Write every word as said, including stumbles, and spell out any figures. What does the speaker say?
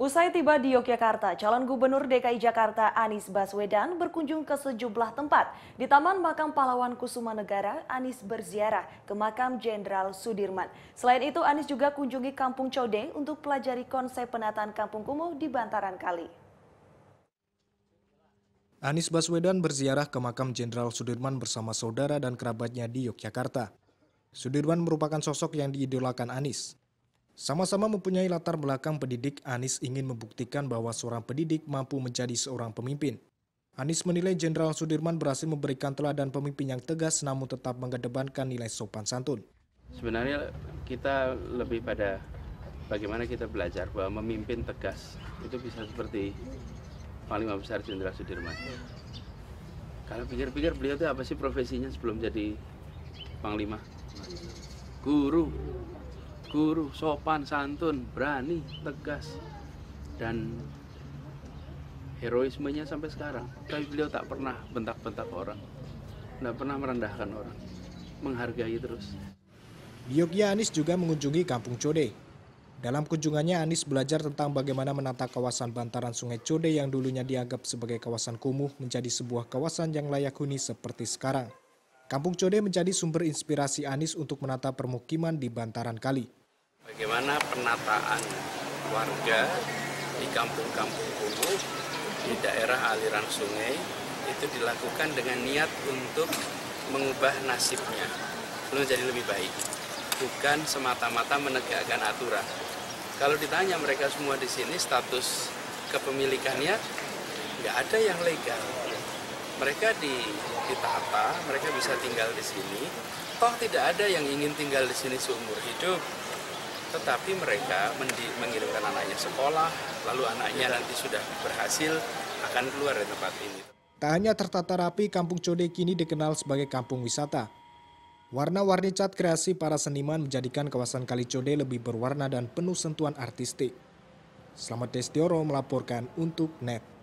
Usai tiba di Yogyakarta, calon gubernur D K I Jakarta Anies Baswedan berkunjung ke sejumlah tempat. Di Taman Makam Pahlawan Kusuma Negara, Anies berziarah ke makam Jenderal Sudirman. Selain itu, Anies juga kunjungi Kampung Code untuk pelajari konsep penataan kampung kumuh di bantaran kali. Anies Baswedan berziarah ke makam Jenderal Sudirman bersama saudara dan kerabatnya di Yogyakarta. Sudirman merupakan sosok yang diidolakan Anies. Sama-sama mempunyai latar belakang pendidik, Anies ingin membuktikan bahwa seorang pendidik mampu menjadi seorang pemimpin. Anies menilai Jenderal Sudirman berhasil memberikan teladan pemimpin yang tegas namun tetap mengedepankan nilai sopan santun. Sebenarnya kita lebih pada bagaimana kita belajar bahwa memimpin tegas itu bisa seperti Panglima Besar Jenderal Sudirman. Kalau pikir-pikir beliau itu apa sih profesinya sebelum jadi Panglima? Guru. Guru, sopan, santun, berani, tegas, dan heroismenya sampai sekarang. Tapi beliau tak pernah bentak-bentak orang, tidak pernah merendahkan orang, menghargai terus. Di Yogyakarta, Anies juga mengunjungi Kampung Code. Dalam kunjungannya, Anies belajar tentang bagaimana menata kawasan bantaran Sungai Code yang dulunya dianggap sebagai kawasan kumuh menjadi sebuah kawasan yang layak huni seperti sekarang. Kampung Code menjadi sumber inspirasi Anies untuk menata permukiman di bantaran kali. Bagaimana penataan warga di kampung-kampung kumuh di daerah aliran sungai itu dilakukan dengan niat untuk mengubah nasibnya menjadi lebih baik, bukan semata-mata menegakkan aturan. Kalau ditanya mereka semua di sini status kepemilikannya nggak ada yang legal. Mereka ditata, mereka bisa tinggal di sini. Toh tidak ada yang ingin tinggal di sini seumur hidup. Tetapi mereka mengirimkan anaknya sekolah, lalu anaknya nanti sudah berhasil akan keluar dari tempat ini. Tak hanya tertata rapi, Kampung Code kini dikenal sebagai kampung wisata. Warna-warni cat kreasi para seniman menjadikan kawasan Kali Code lebih berwarna dan penuh sentuhan artistik. Selamat Destioro melaporkan untuk N E T.